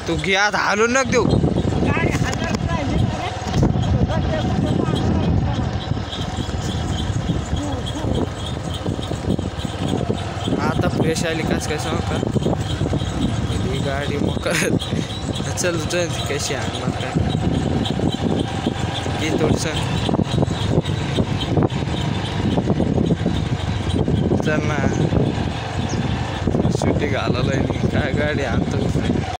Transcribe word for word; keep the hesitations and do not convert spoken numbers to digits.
तू घे आता हालून नक देऊ. आता फ्रेश आली कस काय सांग का ही गाडी मग चल कशी आहे मग काय की थोडस चल ना सुट्टी घालायला काय गाडी आणतो